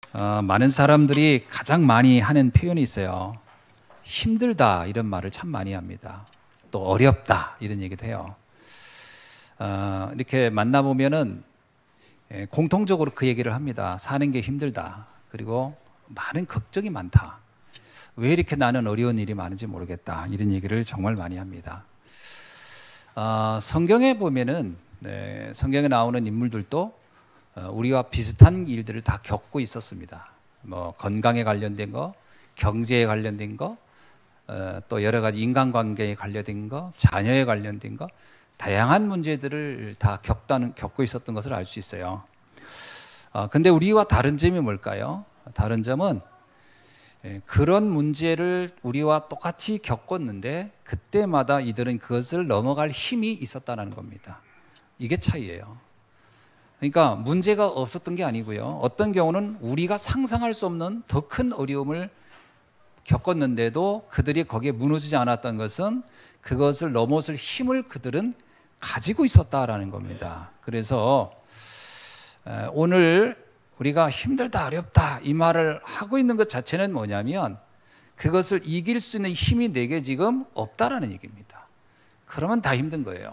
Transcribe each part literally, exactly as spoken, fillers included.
어, 많은 사람들이 가장 많이 하는 표현이 있어요. 힘들다 이런 말을 참 많이 합니다. 또 어렵다 이런 얘기도 해요. 어, 이렇게 만나보면은 예, 공통적으로 그 얘기를 합니다. 사는 게 힘들다. 그리고 많은 걱정이 많다. 왜 이렇게 나는 어려운 일이 많은지 모르겠다. 이런 얘기를 정말 많이 합니다. 어, 성경에 보면은 네, 성경에 나오는 인물들도 어, 우리와 비슷한 일들을 다 겪고 있었습니다. 뭐 건강에 관련된 거, 경제에 관련된 거, 어, 또 여러 가지 인간관계에 관련된 거, 자녀에 관련된 거, 다양한 문제들을 다 겪다는, 겪고 있었던 것을 알 수 있어요. 어, 근데 우리와 다른 점이 뭘까요? 다른 점은 예, 그런 문제를 우리와 똑같이 겪었는데 그때마다 이들은 그것을 넘어갈 힘이 있었다는 겁니다. 이게 차이예요. 그러니까 문제가 없었던 게 아니고요. 어떤 경우는 우리가 상상할 수 없는 더 큰 어려움을 겪었는데도 그들이 거기에 무너지지 않았던 것은 그것을 넘어설 힘을 그들은 가지고 있었다라는 겁니다. 그래서 오늘 우리가 힘들다 어렵다 이 말을 하고 있는 것 자체는 뭐냐면 그것을 이길 수 있는 힘이 내게 지금 없다라는 얘기입니다. 그러면 다 힘든 거예요.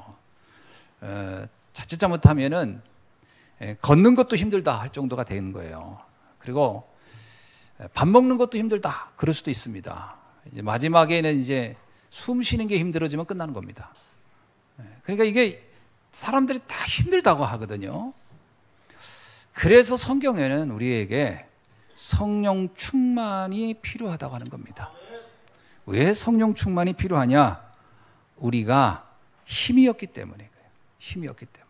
자칫 잘못하면은 걷는 것도 힘들다 할 정도가 되는 거예요. 그리고 밥 먹는 것도 힘들다 그럴 수도 있습니다. 이제 마지막에는 이제 숨 쉬는 게 힘들어지면 끝나는 겁니다. 그러니까 이게 사람들이 다 힘들다고 하거든요. 그래서 성경에는 우리에게 성령 충만이 필요하다고 하는 겁니다. 왜 성령 충만이 필요하냐? 우리가 힘이 없기 때문에 그래요. 힘이 없기 때문에.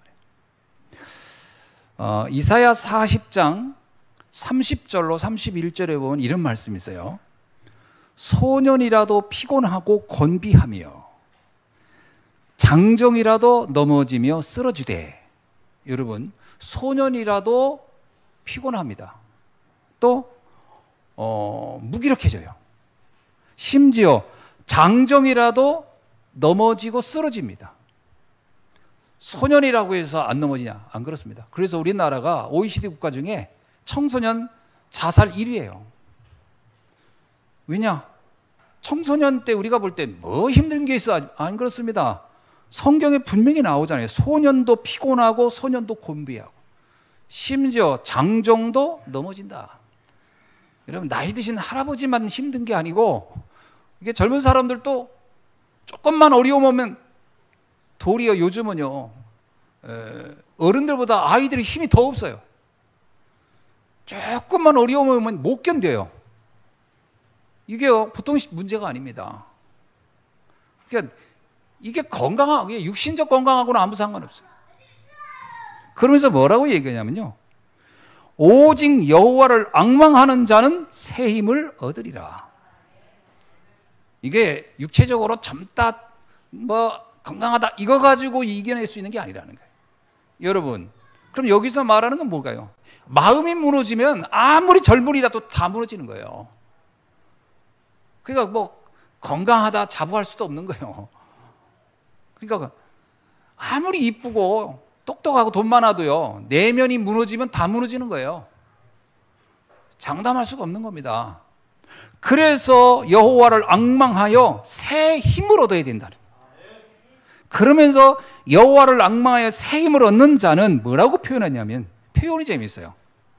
어, 이사야 사십 장 삼십 절로 삼십일 절에 보면 이런 말씀이 있어요. 소년이라도 피곤하고 곤비하며 장정이라도 넘어지며 쓰러지되. 여러분, 소년이라도 피곤합니다. 또 어, 무기력해져요. 심지어 장정이라도 넘어지고 쓰러집니다. 소년이라고 해서 안 넘어지냐? 안 그렇습니다. 그래서 우리나라가 오이시디 국가 중에 청소년 자살 일 위예요. 왜냐? 청소년 때 우리가 볼 때 뭐 힘든 게 있어? 안 그렇습니다. 성경에 분명히 나오잖아요. 소년도 피곤하고 소년도 곤비하고 심지어 장정도 넘어진다. 여러분, 나이 드신 할아버지만 힘든 게 아니고 이게 젊은 사람들도 조금만 어려움 오면 도리어 요즘은요 어른들보다 아이들이 힘이 더 없어요. 조금만 어려움 오면 못 견뎌요. 이게 보통 문제가 아닙니다. 그러니까 이게 건강하게 육신적 건강하고는 아무 상관없어요. 그러면서 뭐라고 얘기하냐면요, 오직 여호와를 앙망하는 자는 새 힘을 얻으리라. 이게 육체적으로 젊다 뭐 건강하다 이거 가지고 이겨낼 수 있는 게 아니라는 거예요. 여러분, 그럼 여기서 말하는 건 뭘까요? 마음이 무너지면 아무리 젊은이라도 다 무너지는 거예요. 그러니까 뭐 건강하다 자부할 수도 없는 거예요. 그러니까 아무리 이쁘고 똑똑하고 돈 많아도요, 내면이 무너지면 다 무너지는 거예요. 장담할 수가 없는 겁니다. 그래서 여호와를 앙망하여 새 힘을 얻어야 된다. 그러면서 여호와를 앙망하여 새 힘을 얻는 자는 뭐라고 표현하냐면, 표현이 재미있어요.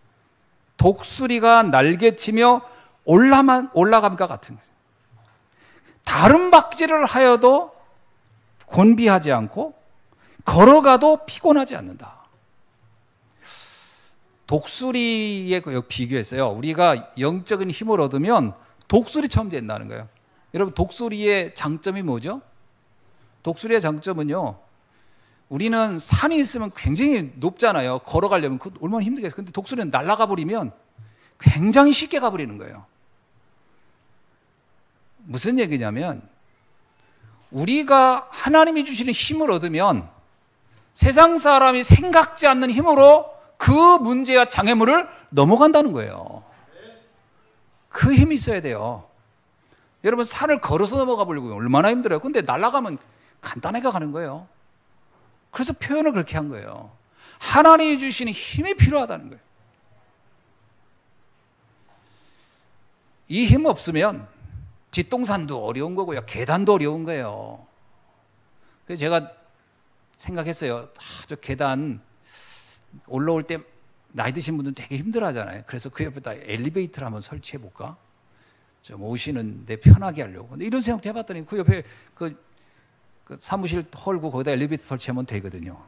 독수리가 날개치며 올라만 올라감과 같은 거예요. 다른 박질을 하여도 곤비하지 않고 걸어가도 피곤하지 않는다. 독수리에 비교했어요. 우리가 영적인 힘을 얻으면 독수리처럼 된다는 거예요. 여러분, 독수리의 장점이 뭐죠? 독수리의 장점은요, 우리는 산이 있으면 굉장히 높잖아요. 걸어가려면 그 얼마나 힘들겠어요. 근데 독수리는 날아가 버리면 굉장히 쉽게 가버리는 거예요. 무슨 얘기냐면, 우리가 하나님이 주시는 힘을 얻으면 세상 사람이 생각지 않는 힘으로 그 문제와 장애물을 넘어간다는 거예요. 그 힘이 있어야 돼요. 여러분, 산을 걸어서 넘어가 보려고 얼마나 힘들어요. 근데 날아가면 간단하게 가는 거예요. 그래서 표현을 그렇게 한 거예요. 하나님이 주시는 힘이 필요하다는 거예요. 이 힘 없으면 뒷동산도 어려운 거고요. 계단도 어려운 거예요. 그래서 제가 생각했어요. 아, 저 계단 올라올 때 나이 드신 분들은 되게 힘들어 하잖아요. 그래서 그 옆에다 엘리베이터를 한번 설치해 볼까? 좀 오시는데 편하게 하려고. 근데 이런 생각도 해봤더니 그 옆에 그, 그 사무실 헐고 거기다 엘리베이터 설치하면 되거든요.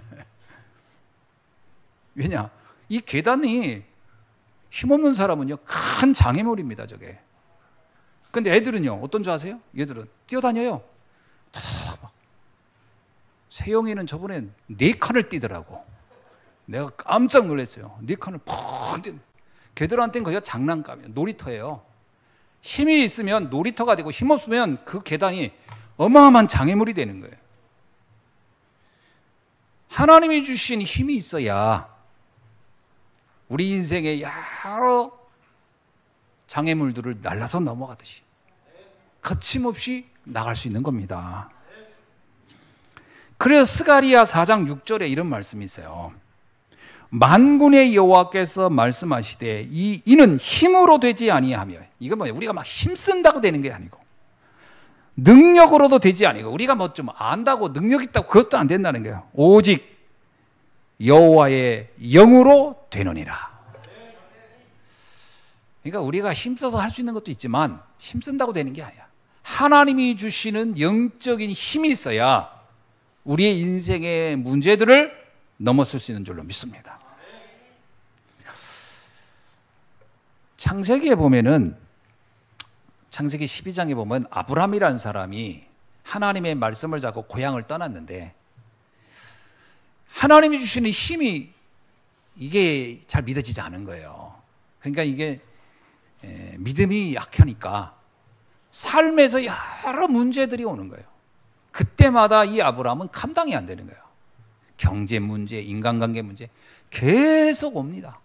왜냐? 이 계단이 힘없는 사람은요, 큰 장애물입니다, 저게. 근데 애들은요, 어떤 줄 아세요? 얘들은 뛰어다녀요. 다 막. 세영이는 저번에 네 칸을 뛰더라고. 내가 깜짝 놀랐어요. 네 칸을 퍽 뛰. 걔들한테는 거기가 장난감이에요. 놀이터예요. 힘이 있으면 놀이터가 되고 힘 없으면 그 계단이 어마어마한 장애물이 되는 거예요. 하나님이 주신 힘이 있어야 우리 인생의 여러 장애물들을 날라서 넘어가듯이 거침없이 나갈 수 있는 겁니다. 그래서 스가랴 사 장 육 절에 이런 말씀이 있어요. 만군의 여호와께서 말씀하시되 이 이는 힘으로 되지 아니하며, 이건 뭐예요? 우리가 막 힘쓴다고 되는 게 아니고 능력으로도 되지 아니고 우리가 뭐 좀 안다고 능력 있다고 그것도 안 된다는 거예요. 오직 여호와의 영으로 되느니라. 그러니까 우리가 힘써서 할 수 있는 것도 있지만 힘쓴다고 되는 게 아니야. 하나님이 주시는 영적인 힘이 있어야 우리의 인생의 문제들을 넘어설 수 있는 줄로 믿습니다. 창세기에 보면은, 창세기 십이 장에 보면 아브람이라는 사람이 하나님의 말씀을 잡고 고향을 떠났는데 하나님이 주시는 힘이 이게 잘 믿어지지 않은 거예요. 그러니까 이게 믿음이 약하니까 삶에서 여러 문제들이 오는 거예요. 그때마다 이 아브람은 감당이 안 되는 거예요. 경제 문제, 인간관계 문제 계속 옵니다.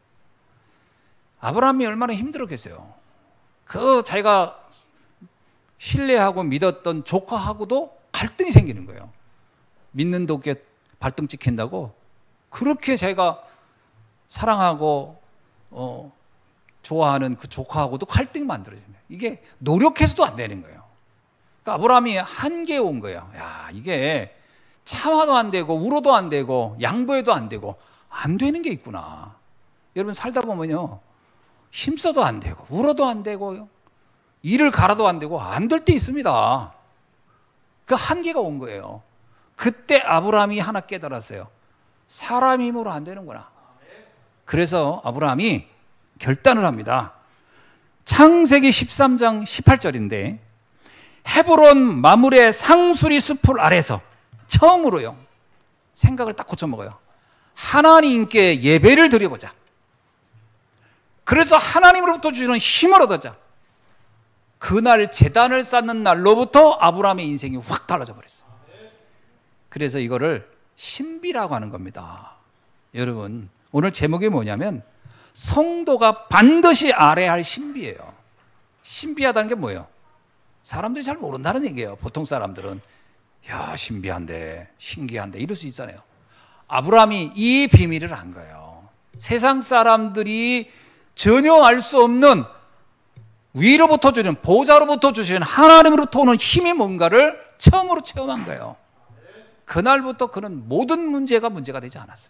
아브라함이 얼마나 힘들었겠어요. 그 자기가 신뢰하고 믿었던 조카하고도 갈등이 생기는 거예요. 믿는 도끼에 발등 찍힌다고 그렇게 자기가 사랑하고 어, 좋아하는 그 조카하고도 갈등이 만들어져요. 이게 노력해서도 안 되는 거예요. 그러니까 아브라함이 한계에 온 거예요. 야, 이게 참아도 안 되고 울어도 안 되고 양보해도 안 되고 안 되는 게 있구나. 여러분 살다 보면요, 힘써도 안 되고 울어도 안 되고 일을 갈아도 안 되고 안 될 때 있습니다. 그 한계가 온 거예요. 그때 아브라함이 하나 깨달았어요. 사람 힘으로 안 되는구나. 그래서 아브라함이 결단을 합니다. 창세기 십삼 장 십팔 절인데 헤브론 마물의 상수리 숲을 아래서 처음으로요 생각을 딱 고쳐먹어요. 하나님께 예배를 드려보자. 그래서 하나님으로부터 주시는 힘을 얻자. 그날 제단을 쌓는 날로부터 아브라함의 인생이 확 달라져 버렸어요. 그래서 이거를 신비라고 하는 겁니다. 여러분, 오늘 제목이 뭐냐면 성도가 반드시 알아야 할 신비예요. 신비하다는 게 뭐예요? 사람들이 잘 모른다는 얘기예요. 보통 사람들은 야, 신비한데 신기한데 이럴 수 있잖아요. 아브라함이 이 비밀을 안 거예요. 세상 사람들이 전혀 알 수 없는 위로부터 주는, 보좌로부터 주시는 하나님으로부터 오는 힘이 뭔가를 처음으로 체험한 거예요. 그날부터 그는 모든 문제가 문제가 되지 않았어요.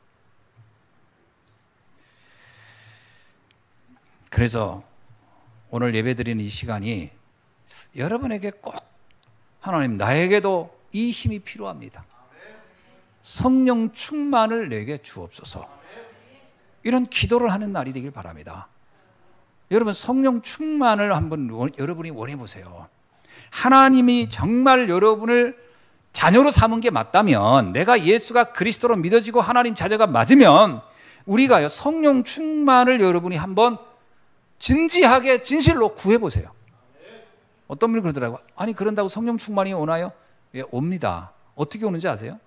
그래서 오늘 예배드리는 이 시간이 여러분에게 꼭 하나님, 나에게도 이 힘이 필요합니다. 성령 충만을 내게 주옵소서. 이런 기도를 하는 날이 되길 바랍니다. 여러분, 성령 충만을 한번 원, 여러분이 원해 보세요. 하나님이 정말 여러분을 자녀로 삼은 게 맞다면, 내가 예수가 그리스도로 믿어지고 하나님 자녀가 맞으면 우리가요 성령 충만을 여러분이 한번 진지하게 진실로 구해 보세요. 어떤 분이 그러더라고요. 아니, 그런다고 성령 충만이 오나요? 예, 옵니다. 어떻게 오는지 아세요?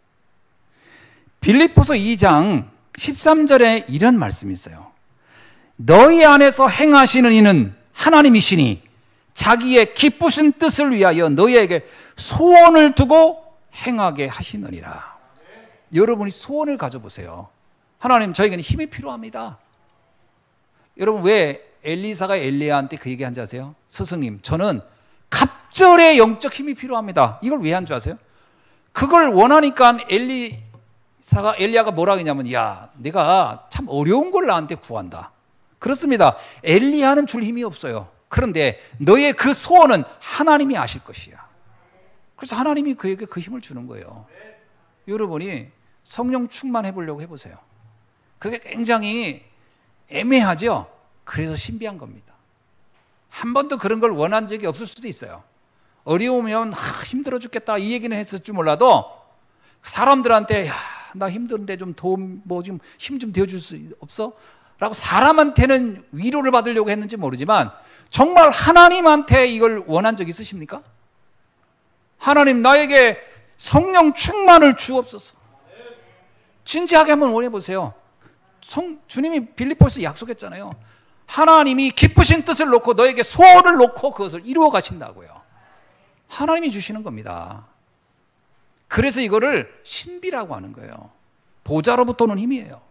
빌립보서 이 장 십삼 절에 이런 말씀이 있어요. 너희 안에서 행하시는 이는 하나님이시니 자기의 기쁘신 뜻을 위하여 너희에게 소원을 두고 행하게 하시느니라. 여러분이 소원을 가져보세요. 하나님, 저에게는 힘이 필요합니다. 여러분, 왜 엘리사가 엘리야한테 그 얘기 한 줄 아세요? 스승님, 저는 갑절의 영적 힘이 필요합니다. 이걸 왜 한 줄 아세요? 그걸 원하니까 엘리사가 엘리야가 뭐라 했냐면, 야, 내가 참 어려운 걸 나한테 구한다. 그렇습니다. 엘리야는 줄 힘이 없어요. 그런데 너의 그 소원은 하나님이 아실 것이야. 그래서 하나님이 그에게 그 힘을 주는 거예요. 여러분이 성령 충만해 보려고 해보세요. 그게 굉장히 애매하죠? 그래서 신비한 겁니다. 한 번도 그런 걸 원한 적이 없을 수도 있어요. 어려우면 아, 힘들어 죽겠다 이 얘기는 했을 줄 몰라도 사람들한테 야, 나 힘든데 좀 도움 뭐 좀 힘 좀 되어줄 수 없어? 라고 사람한테는 위로를 받으려고 했는지 모르지만 정말 하나님한테 이걸 원한 적 있으십니까? 하나님 나에게 성령 충만을 주옵소서. 진지하게 한번 원해보세요. 성, 주님이 빌립보에서 약속했잖아요. 하나님이 기쁘신 뜻을 놓고 너에게 소원을 놓고 그것을 이루어 가신다고요. 하나님이 주시는 겁니다. 그래서 이거를 신비라고 하는 거예요. 보좌로부터 오는 힘이에요.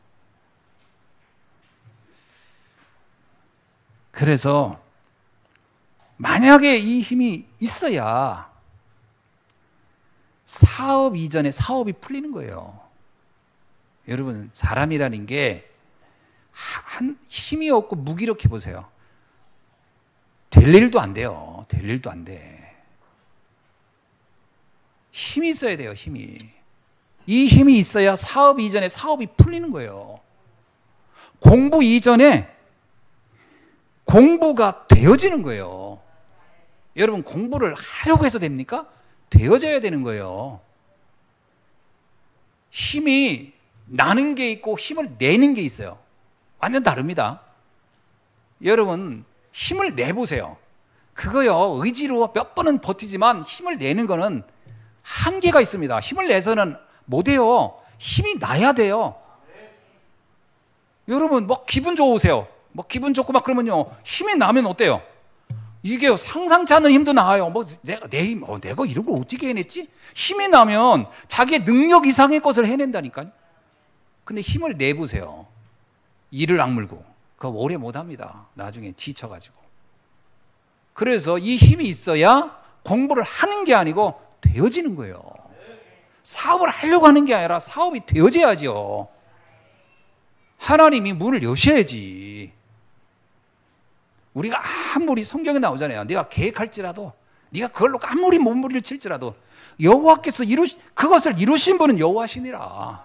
그래서 만약에 이 힘이 있어야 사업 이전에 사업이 풀리는 거예요. 여러분, 사람이라는 게 한 힘이 없고 무기력해 보세요. 될 일도 안 돼요. 될 일도 안 돼. 힘이 있어야 돼요. 힘이. 이 힘이 있어야 사업 이전에 사업이 풀리는 거예요. 공부 이전에 공부가 되어지는 거예요. 여러분, 공부를 하려고 해서 됩니까? 되어져야 되는 거예요. 힘이 나는 게 있고 힘을 내는 게 있어요. 완전 다릅니다. 여러분, 힘을 내보세요. 그거요, 의지로 몇 번은 버티지만 힘을 내는 거는 한계가 있습니다. 힘을 내서는 못해요. 힘이 나야 돼요. 여러분, 뭐 기분 좋으세요. 뭐 기분 좋고 막 그러면요, 힘이 나면 어때요? 이게 상상치 않는 힘도 나와요. 뭐 내가 내 힘, 어, 내가 이런 걸 어떻게 해냈지? 힘이 나면 자기의 능력 이상의 것을 해낸다니까요. 근데 힘을 내보세요. 이를 악물고 그거 오래 못합니다. 나중에 지쳐가지고. 그래서 이 힘이 있어야 공부를 하는 게 아니고 되어지는 거예요. 사업을 하려고 하는 게 아니라 사업이 되어져야죠. 하나님이 문을 여셔야지. 우리가 아무리 성경에 나오잖아요. 네가 계획할지라도, 네가 그걸로 아무리 몸부림을 칠지라도 여호와께서 이루 그것을 이루신 분은 여호와시니라.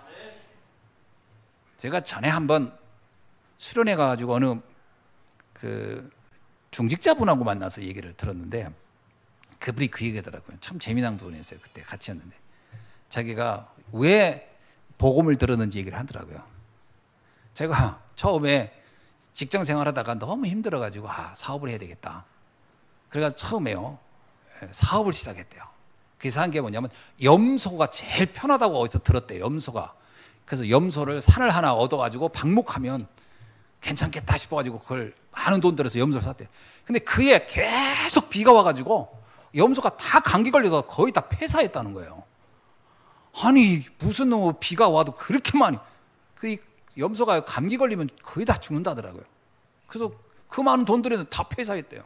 제가 전에 한번 수련회 가가지고 어느 그 중직자분하고 만나서 얘기를 들었는데 그분이 그 얘기하더라고요. 참 재미난 분이었어요. 그때 같이 였는데 자기가 왜 복음을 들었는지 얘기를 하더라고요. 제가 처음에 직장 생활하다가 너무 힘들어가지고 아, 사업을 해야 되겠다. 그래서 처음에요 사업을 시작했대요. 그래서 한 게 뭐냐면 염소가 제일 편하다고 어디서 들었대요. 염소가. 그래서 염소를 산을 하나 얻어가지고 방목하면 괜찮겠다 싶어가지고 그걸 많은 돈 들여서 염소를 샀대요. 근데 그에 계속 비가 와가지고 염소가 다 감기 걸려서 거의 다 폐사했다는 거예요. 아니 무슨 놈의 비가 와도 그렇게 많이 그 염소가 감기 걸리면 거의 다 죽는다더라고요. 그래서 그 많은 돈 들여서 다 폐사했대요.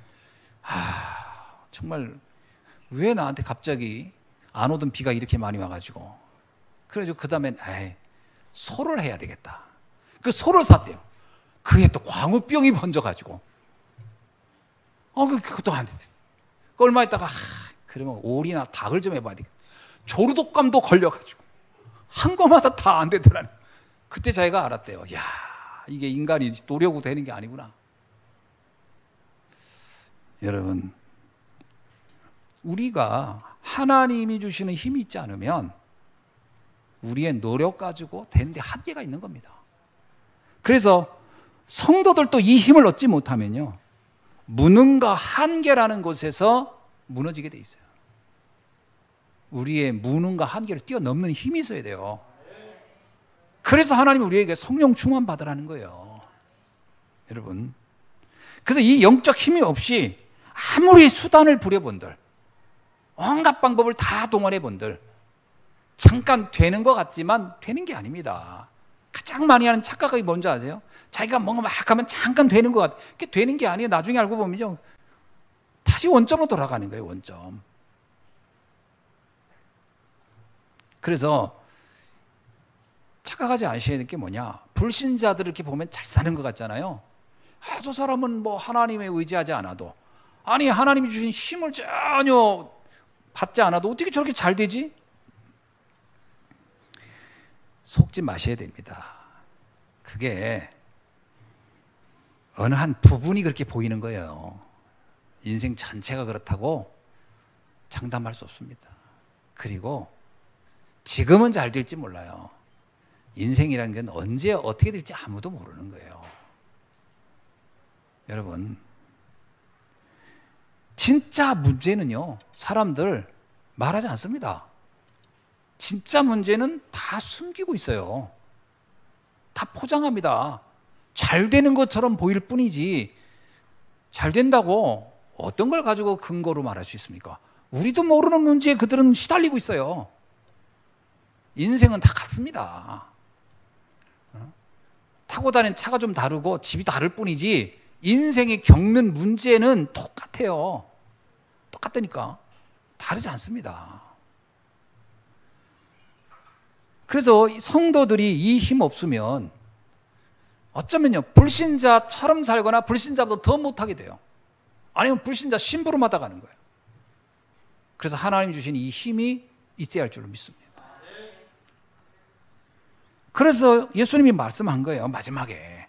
아 정말 왜 나한테 갑자기 안 오던 비가 이렇게 많이 와가지고 그래가지고 그 다음엔 에이 소를 해야 되겠다. 그 소를 샀대요. 그게 또 광우병이 번져가지고 어 그것도 안 돼. 그 얼마 있다가 아, 그러면 오리나 닭을 좀 해봐야 되겠다. 조류독감도 걸려가지고 한 거마다 다 안 되더라니. 그때 자기가 알았대요. 야 이게 인간이 노려고 되는 게 아니구나. 여러분 우리가 하나님이 주시는 힘이 있지 않으면 우리의 노력 가지고 되는데 한계가 있는 겁니다. 그래서 성도들도 이 힘을 얻지 못하면요 무능과 한계라는 곳에서 무너지게 돼 있어요. 우리의 무능과 한계를 뛰어넘는 힘이 있어야 돼요. 그래서 하나님이 우리에게 성령 충만 받으라는 거예요. 여러분 그래서 이 영적 힘이 없이 아무리 수단을 부려본들 온갖 방법을 다 동원해 본들 잠깐 되는 것 같지만 되는 게 아닙니다. 가장 많이 하는 착각이 뭔지 아세요? 자기가 뭔가 막 하면 잠깐 되는 것 같아. 그게 되는 게 아니에요. 나중에 알고 보면요, 다시 원점으로 돌아가는 거예요. 원점. 그래서 착각하지 않으셔야 될 게 뭐냐, 불신자들 이렇게 보면 잘 사는 것 같잖아요. 아, 저 사람은 뭐 하나님에 의지하지 않아도, 아니 하나님이 주신 힘을 전혀 받지 않아도 어떻게 저렇게 잘 되지? 속지 마셔야 됩니다. 그게 어느 한 부분이 그렇게 보이는 거예요. 인생 전체가 그렇다고 장담할 수 없습니다. 그리고 지금은 잘 될지 몰라요. 인생이라는 건 언제 어떻게 될지 아무도 모르는 거예요. 여러분, 진짜 문제는요, 사람들 말하지 않습니다. 진짜 문제는 다 숨기고 있어요. 다 포장합니다. 잘 되는 것처럼 보일 뿐이지, 잘 된다고 어떤 걸 가지고 근거로 말할 수 있습니까? 우리도 모르는 문제에 그들은 시달리고 있어요. 인생은 다 같습니다. 타고 다니는 차가 좀 다르고 집이 다를 뿐이지 인생이 겪는 문제는 똑같아요. 똑같다니까. 다르지 않습니다. 그래서 성도들이 이 힘 없으면 어쩌면요, 불신자처럼 살거나 불신자보다 더 못하게 돼요. 아니면 불신자 심부름하다 가는 거예요. 그래서 하나님 주신 이 힘이 있어야 할 줄로 믿습니다. 그래서 예수님이 말씀한 거예요. 마지막에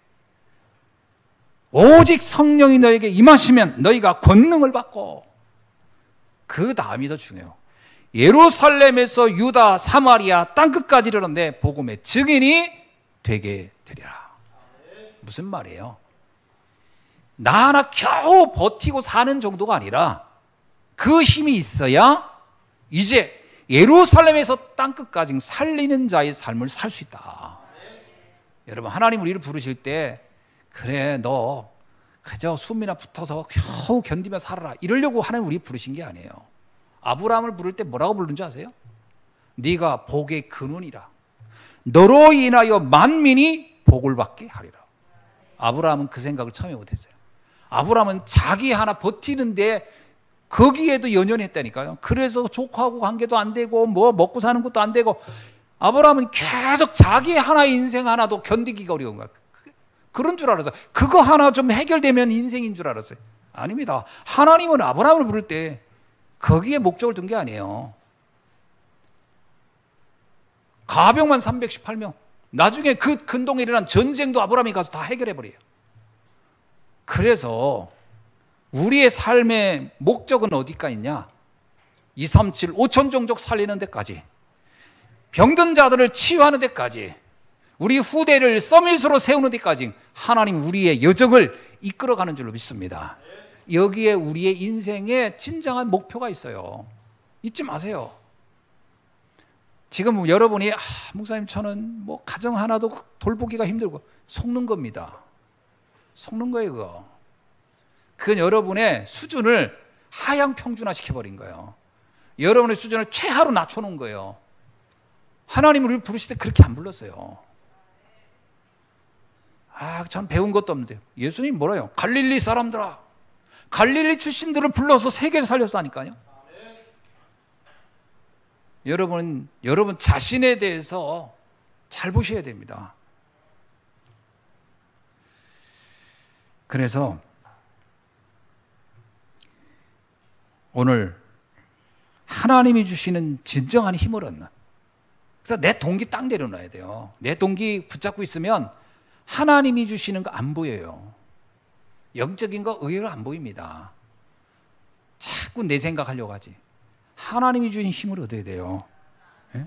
오직 성령이 너에게 임하시면 너희가 권능을 받고, 그 다음이 더 중요해요. 예루살렘에서 유다, 사마리아 땅끝까지 이르는데 복음의 증인이 되게 되리라. 무슨 말이에요? 나 하나 겨우 버티고 사는 정도가 아니라 그 힘이 있어야 이제 예루살렘에서 땅끝까지 살리는 자의 삶을 살 수 있다. 여러분, 하나님 우리를 부르실 때 그래 너 그저 숨이나 붙어서 겨우 견디며 살아라 이러려고 하나님 우리 부르신 게 아니에요. 아브라함을 부를 때 뭐라고 부른 줄 아세요? 네가 복의 근원이라, 너로 인하여 만민이 복을 받게 하리라. 아브라함은 그 생각을 처음에 못했어요. 아브라함은 자기 하나 버티는데 거기에도 연연했다니까요. 그래서 조카하고 관계도 안 되고 뭐 먹고 사는 것도 안 되고, 아브라함은 계속 자기 하나 인생 하나도 견디기가 어려운 거야. 그런 줄 알았어요. 그거 하나 좀 해결되면 인생인 줄 알았어요. 아닙니다. 하나님은 아브라함을 부를 때 거기에 목적을 둔 게 아니에요. 가병만 삼백십팔 명, 나중에 그 근동에 일어난 전쟁도 아브라함이 가서 다 해결해버려요. 그래서 우리의 삶의 목적은 어디가 있냐? 이삼칠 오천 종족 살리는 데까지, 병든 자들을 치유하는 데까지, 우리 후대를 서밋으로 세우는 데까지 하나님 우리의 여정을 이끌어가는 줄로 믿습니다. 여기에 우리의 인생의 진정한 목표가 있어요. 잊지 마세요. 지금 여러분이 아, 목사님 저는 뭐 가정 하나도 돌보기가 힘들고, 속는 겁니다. 속는 거예요. 그거. 그건 여러분의 수준을 하향 평준화 시켜버린 거예요. 여러분의 수준을 최하로 낮춰놓은 거예요. 하나님 우리를 부르실 때 그렇게 안 불렀어요. 아, 전 배운 것도 없는데. 예수님 뭐라요? 갈릴리 사람들아, 갈릴리 출신들을 불러서 세계를 살렸다니까요. 여러분, 여러분 자신에 대해서 잘 보셔야 됩니다. 그래서 오늘 하나님이 주시는 진정한 힘을 얻는, 그래서 내 동기 딱 내려놔야 돼요. 내 동기 붙잡고 있으면 하나님이 주시는 거 안 보여요. 영적인 거 의외로 안 보입니다. 자꾸 내 생각하려고 하지. 하나님이 주신 힘을 얻어야 돼요. 예?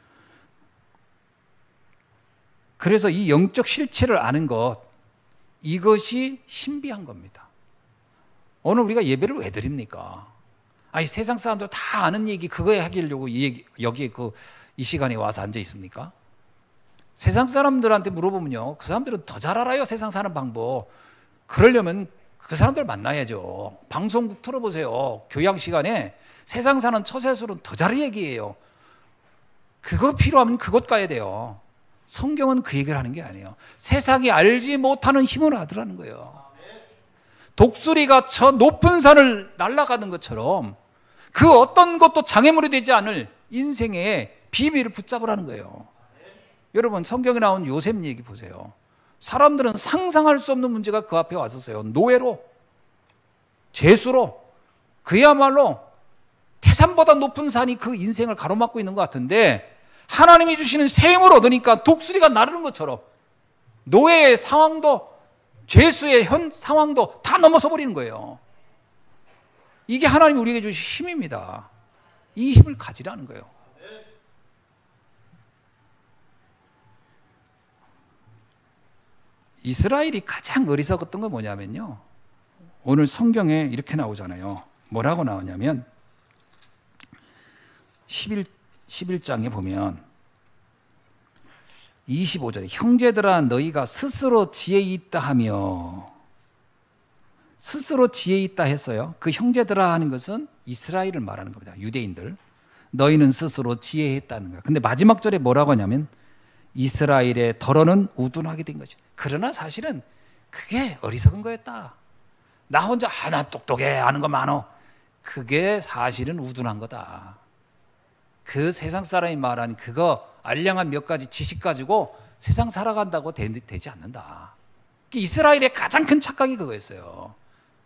그래서 이 영적 실체를 아는 것, 이것이 신비한 겁니다. 오늘 우리가 예배를 왜 드립니까? 아니, 세상 사람들 다 아는 얘기 그거에 하려고 여기에 그 이 시간에 와서 앉아 있습니까? 세상 사람들한테 물어보면요, 그 사람들은 더 잘 알아요. 세상 사는 방법. 그러려면 그 사람들 만나야죠. 방송국 틀어보세요. 교양 시간에 세상 사는 처세술은 더 잘 얘기해요. 그거 필요하면 그것 가야 돼요. 성경은 그 얘기를 하는 게 아니에요. 세상이 알지 못하는 힘을 하더라는 거예요. 독수리가 저 높은 산을 날아가는 것처럼 그 어떤 것도 장애물이 되지 않을 인생의 비밀을 붙잡으라는 거예요. 여러분, 성경에 나온 요셉 얘기 보세요. 사람들은 상상할 수 없는 문제가 그 앞에 왔었어요. 노예로, 죄수로, 그야말로 태산보다 높은 산이 그 인생을 가로막고 있는 것 같은데 하나님이 주시는 새 힘을 얻으니까 독수리가 나르는 것처럼 노예의 상황도 죄수의 현 상황도 다 넘어서 버리는 거예요. 이게 하나님이 우리에게 주신 힘입니다. 이 힘을 가지라는 거예요. 이스라엘이 가장 어리석었던 건 뭐냐면요, 오늘 성경에 이렇게 나오잖아요. 뭐라고 나오냐면 십일, 십일 장에 보면 이십오 절에 형제들아 너희가 스스로 지혜 있다 하며, 스스로 지혜 있다 했어요. 그 형제들아 하는 것은 이스라엘을 말하는 겁니다. 유대인들. 너희는 스스로 지혜했다는 거예요. 근데 마지막 절에 뭐라고 하냐면 이스라엘의 덜어는 우둔하게 된 거죠. 그러나 사실은 그게 어리석은 거였다. 나 혼자 하나 똑똑해 아는 거 많어. 그게 사실은 우둔한 거다. 그 세상 사람이 말하는 그거 알량한 몇 가지 지식 가지고 세상 살아간다고 되, 되지 않는다. 이스라엘의 가장 큰 착각이 그거였어요.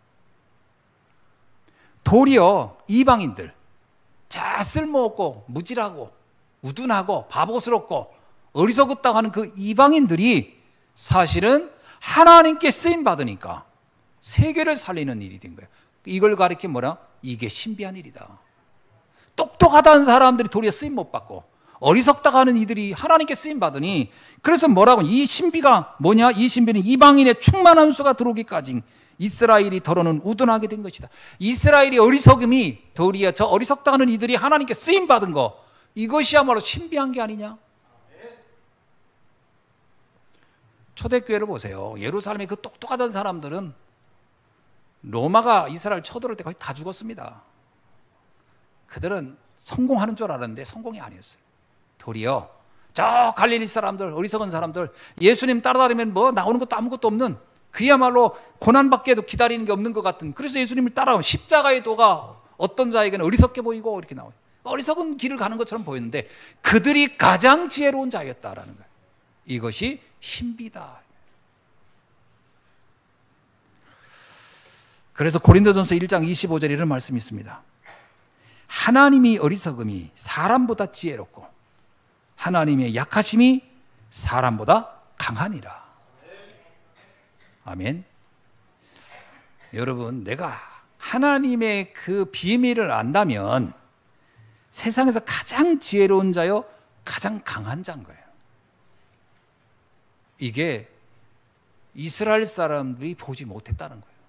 도리어 이방인들, 자 쓸모없고 무질하고 우둔하고 바보스럽고 어리석었다고 하는 그 이방인들이 사실은 하나님께 쓰임 받으니까 세계를 살리는 일이 된 거예요. 이걸 가리켜 뭐라? 이게 신비한 일이다. 똑똑하다는 사람들이 도리어 쓰임 못 받고 어리석다고 하는 이들이 하나님께 쓰임 받으니, 그래서 뭐라고? 이 신비가 뭐냐? 이 신비는 이방인의 충만한 수가 들어오기까지 이스라엘이 더러는 우둔하게 된 것이다. 이스라엘이 어리석음이 도리어 저 어리석다 하는 이들이 하나님께 쓰임 받은 거, 이것이야말로 신비한 게 아니냐? 초대교회를 보세요. 예루살렘에 그 똑똑하던 사람들은 로마가 이스라엘 쳐들어올 때 거의 다 죽었습니다. 그들은 성공하는 줄 알았는데 성공이 아니었어요. 도리어 저 갈릴리 사람들, 어리석은 사람들, 예수님 따라다니면 뭐 나오는 것도 아무것도 없는, 그야말로 고난받기에도 기다리는 게 없는 것 같은, 그래서 예수님을 따라가면 십자가의 도가 어떤 자에게는 어리석게 보이고 이렇게 나와요. 어리석은 길을 가는 것처럼 보였는데 그들이 가장 지혜로운 자였다라는 거예요. 이것이 신비다. 그래서 고린도전서 일 장 이십오 절에 이런 말씀이 있습니다. 하나님이 어리석음이 사람보다 지혜롭고 하나님의 약하심이 사람보다 강하니라. 아멘. 여러분, 내가 하나님의 그 비밀을 안다면 세상에서 가장 지혜로운 자요 가장 강한 자인 거예요. 이게 이스라엘 사람들이 보지 못했다는 거예요.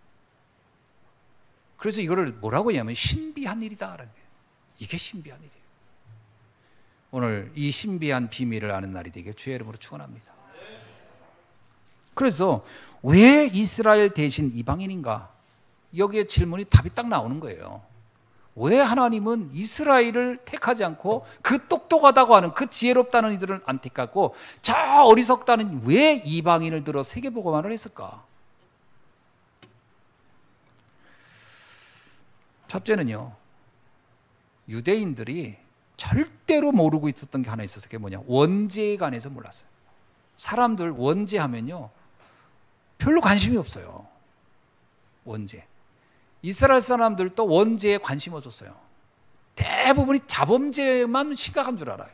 그래서 이거를 뭐라고 하냐면 신비한 일이다라는 거예요. 이게 신비한 일이에요. 오늘 이 신비한 비밀을 아는 날이 되길 주의 이름으로 축원합니다. 그래서 왜 이스라엘 대신 이방인인가? 여기에 질문이 답이 딱 나오는 거예요. 왜 하나님은 이스라엘을 택하지 않고 그 똑똑하다고 하는 그 지혜롭다는 이들을 안 택하고 저 어리석다는 왜 이방인을 들어 세계복음화를 했을까? 첫째는요, 유대인들이 절대로 모르고 있었던 게 하나 있었어요. 그게 뭐냐? 원죄에 관해서 몰랐어요. 사람들 원죄 하면요 별로 관심이 없어요. 원죄. 이스라엘 사람들도 원죄에 관심 없었어요. 대부분이 자범죄만 심각한 줄 알아요.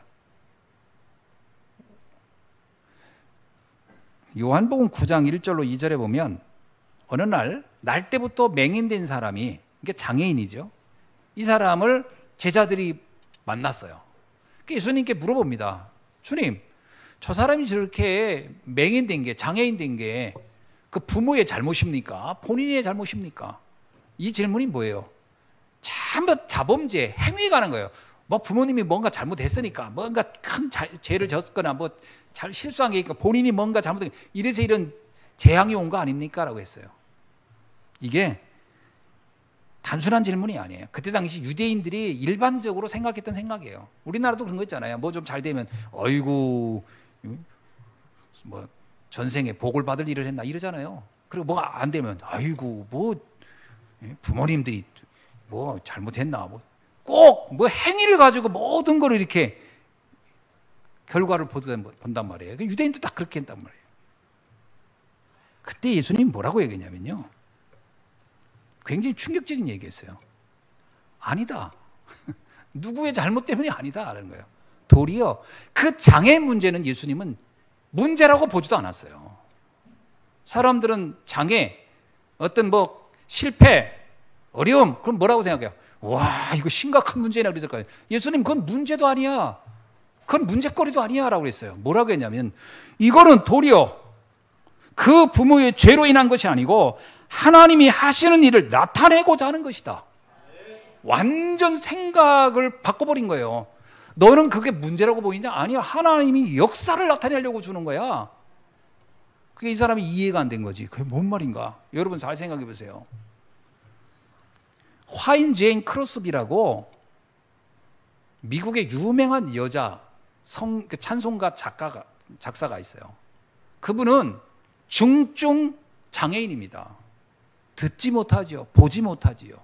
요한복음 구 장 일 절로 이 절에 보면 어느 날 날 때부터 맹인된 사람이, 이게 장애인이죠, 이 사람을 제자들이 만났어요. 예수님께 물어봅니다. 주님, 저 사람이 저렇게 맹인된 게, 장애인된 게 그 부모의 잘못입니까? 본인의 잘못입니까? 이 질문이 뭐예요? 전부 자범죄, 행위에 관한 거예요. 뭐 부모님이 뭔가 잘못했으니까, 뭔가 큰 자, 죄를 졌거나 뭐 잘 실수한 게 있고 본인이 뭔가 잘못한 게, 이래서 이런 재앙이 온 거 아닙니까? 라고 했어요. 이게 단순한 질문이 아니에요. 그때 당시 유대인들이 일반적으로 생각했던 생각이에요. 우리나라도 그런 거 있잖아요. 뭐 좀 잘 되면 어이구 뭐 전생에 복을 받을 일을 했나 이러잖아요. 그리고 뭐가 안 되면 아이고 뭐 부모님들이 뭐 잘못했나 뭐 꼭 뭐 행위를 가지고 모든 걸 이렇게 결과를 본단 말이에요. 유대인도 다 그렇게 했단 말이에요. 그때 예수님 뭐라고 얘기했냐면요, 굉장히 충격적인 얘기했어요. 아니다. 누구의 잘못 때문이 아니다 라는 거예요. 도리어 그 장애 문제는 예수님은 문제라고 보지도 않았어요. 사람들은 장애, 어떤 뭐 실패, 어려움, 그럼 뭐라고 생각해요? 와, 이거 심각한 문제냐 그랬을 거예요. 예수님 그건 문제도 아니야, 그건 문제거리도 아니야 라고 그랬어요. 뭐라고 했냐면 이거는 도리어 그 부모의 죄로 인한 것이 아니고 하나님이 하시는 일을 나타내고자 하는 것이다. 완전 생각을 바꿔버린 거예요. 너는 그게 문제라고 보이냐? 아니야, 하나님이 역사를 나타내려고 주는 거야. 그게 이 사람이 이해가 안 된 거지. 그게 뭔 말인가? 여러분 잘 생각해 보세요. 화인 제인 크로스비라고 미국의 유명한 여자 성, 찬송가 작가가, 작사가 있어요. 그분은 중증 장애인입니다. 듣지 못하지요, 보지 못하지요.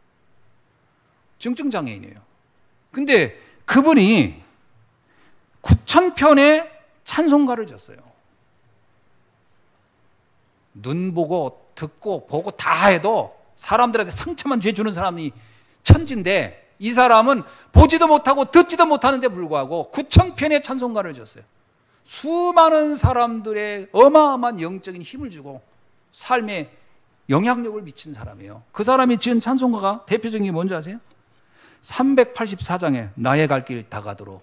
중증 장애인이에요. 근데 그분이 구천 편의 찬송가를 졌어요. 눈 보고 듣고 보고 다 해도 사람들한테 상처만 주는 사람이 천지인데, 이 사람은 보지도 못하고 듣지도 못하는데 불구하고 구천 편의 찬송가를 졌어요. 수많은 사람들의 어마어마한 영적인 힘을 주고 삶에 영향력을 미친 사람이에요. 그 사람이 지은 찬송가가 대표적인 게 뭔지 아세요? 삼백팔십사 장에 나의 갈 길 다 가도록,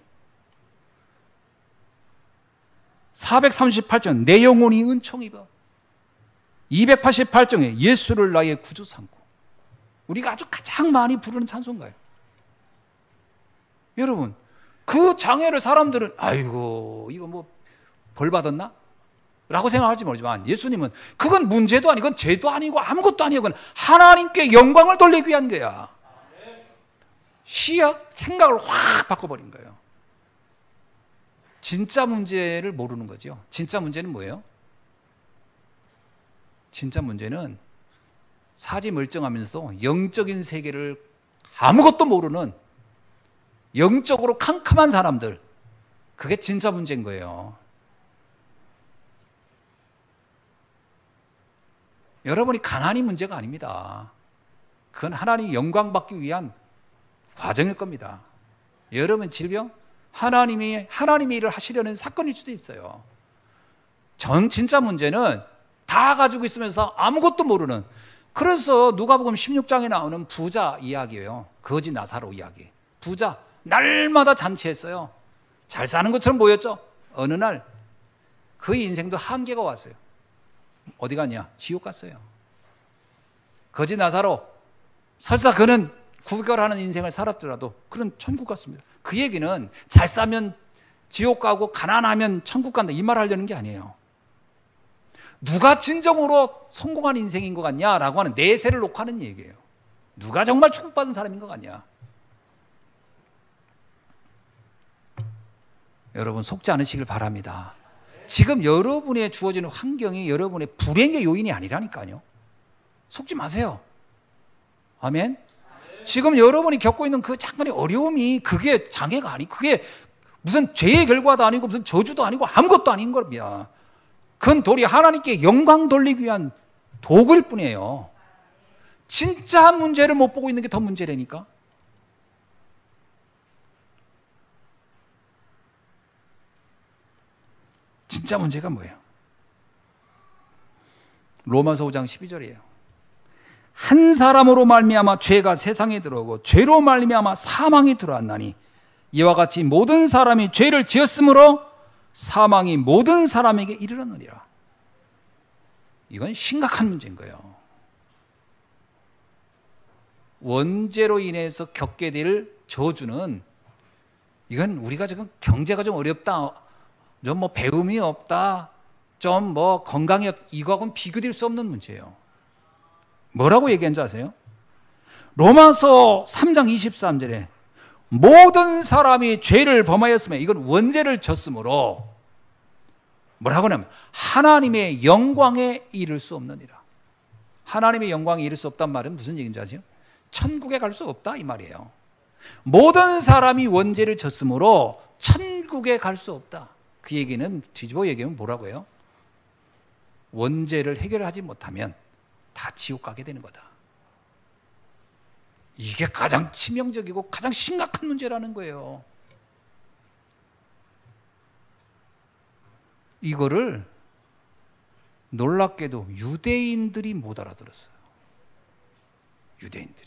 사백삼십팔 장 내 영혼이 은총 입어, 이백팔십팔 장에 예수를 나의 구주 삼고, 우리가 아주 가장 많이 부르는 찬송가예요. 여러분, 그 장애를 사람들은 아이고 이거 뭐 벌 받았나? 라고 생각할지 모르지만 예수님은 그건 문제도 아니고 그건 죄도 아니고 아무것도 아니고 그건 하나님께 영광을 돌리기 위한 거야. 시야 생각을 확 바꿔버린 거예요. 진짜 문제를 모르는 거죠. 진짜 문제는 뭐예요? 진짜 문제는 사지 멀쩡하면서 영적인 세계를 아무것도 모르는 영적으로 캄캄한 사람들, 그게 진짜 문제인 거예요. 여러분이 가난이 문제가 아닙니다. 그건 하나님 영광 받기 위한 과정일 겁니다. 여러분 질병, 하나님이 하나님의 일을 하시려는 사건일 수도 있어요. 전 진짜 문제는 다 가지고 있으면서 아무것도 모르는, 그래서 누가복음 십육 장에 나오는 부자 이야기예요. 거지 나사로 이야기. 부자 날마다 잔치했어요. 잘 사는 것처럼 보였죠. 어느 날 그의 인생도 한계가 왔어요. 어디 갔냐? 지옥 갔어요. 거지 나사로, 설사 그는 구걸하는 인생을 살았더라도 그는 천국 갔습니다. 그 얘기는 잘 싸면 지옥 가고 가난하면 천국 간다 이 말 하려는 게 아니에요. 누가 진정으로 성공한 인생인 것 같냐라고 하는 내세를 놓고 하는 얘기예요. 누가 정말 축복받은 사람인 것 같냐. 여러분 속지 않으시길 바랍니다. 지금 여러분의 주어지는 환경이 여러분의 불행의 요인이 아니라니까요. 속지 마세요. 아멘. 지금 여러분이 겪고 있는 그 잠깐의 어려움이 그게 장애가 아니고 그게 무슨 죄의 결과도 아니고 무슨 저주도 아니고 아무것도 아닌 겁니다. 그건 도리 하나님께 영광 돌리기 위한 도구일 뿐이에요. 진짜 문제를 못 보고 있는 게 더 문제라니까. 진짜 문제가 뭐예요? 로마서 오 장 십이 절이에요. 한 사람으로 말미암아 죄가 세상에 들어오고 죄로 말미암아 사망이 들어왔나니 이와 같이 모든 사람이 죄를 지었으므로 사망이 모든 사람에게 이르렀느니라. 이건 심각한 문제인 거예요. 원죄로 인해서 겪게 될 저주는, 이건 우리가 지금 경제가 좀 어렵다, 좀 뭐 배움이 없다, 좀 뭐 건강이 없다, 이거하고는 비교될 수 없는 문제예요. 뭐라고 얘기한 줄 아세요? 로마서 삼 장 이십삼 절에 모든 사람이 죄를 범하였으며, 이건 원죄를 졌으므로 뭐라고 하냐면 하나님의 영광에 이를 수 없느니라. 하나님의 영광에 이를 수 없단 말은 무슨 얘기인지 아세요? 천국에 갈 수 없다 이 말이에요. 모든 사람이 원죄를 졌으므로 천국에 갈 수 없다. 그 얘기는 뒤집어 얘기하면 뭐라고 해요? 원죄를 해결하지 못하면 다 지옥 가게 되는 거다. 이게 가장 치명적이고 가장 심각한 문제라는 거예요. 이거를 놀랍게도 유대인들이 못 알아들었어요. 유대인들이.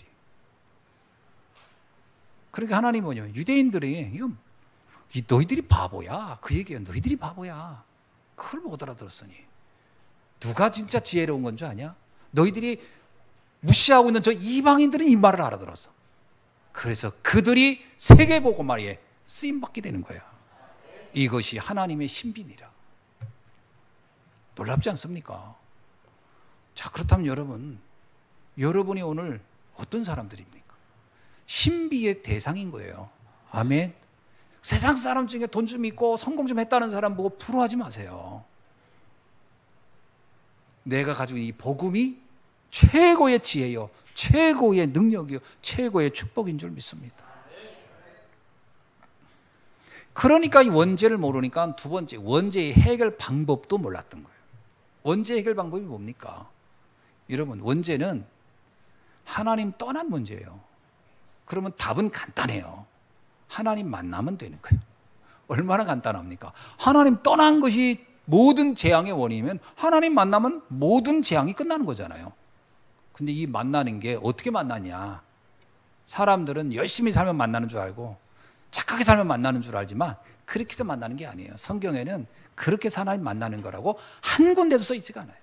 그러니까 하나님이 뭐냐면 유대인들이 이거 너희들이 바보야. 그 얘기예요. 너희들이 바보야. 그걸 못 알아들었으니 누가 진짜 지혜로운 건 줄 아냐? 너희들이 무시하고 있는 저 이방인들은 이 말을 알아들었어. 그래서 그들이 세계복음화에 쓰임받게 되는 거야. 이것이 하나님의 신비니라. 놀랍지 않습니까? 자, 그렇다면 여러분, 여러분이 오늘 어떤 사람들입니까? 신비의 대상인 거예요. 아멘. 세상 사람 중에 돈 좀 있고 성공 좀 했다는 사람 보고 부러워하지 마세요. 내가 가지고 있는 이 복음이 최고의 지혜요, 최고의 능력이요, 최고의 축복인 줄 믿습니다. 그러니까 이 원죄를 모르니까 두 번째, 원죄의 해결 방법도 몰랐던 거예요. 원죄 해결 방법이 뭡니까? 여러분, 원죄는 하나님 떠난 문제예요. 그러면 답은 간단해요. 하나님 만나면 되는 거예요. 얼마나 간단합니까? 하나님 떠난 것이 모든 재앙의 원인이면 하나님 만나면 모든 재앙이 끝나는 거잖아요. 근데 이 만나는 게 어떻게 만나냐? 사람들은 열심히 살면 만나는 줄 알고 착하게 살면 만나는 줄 알지만 그렇게 해서 만나는 게 아니에요. 성경에는 그렇게 해서 하나님 만나는 거라고 한 군데도 써 있지가 않아요.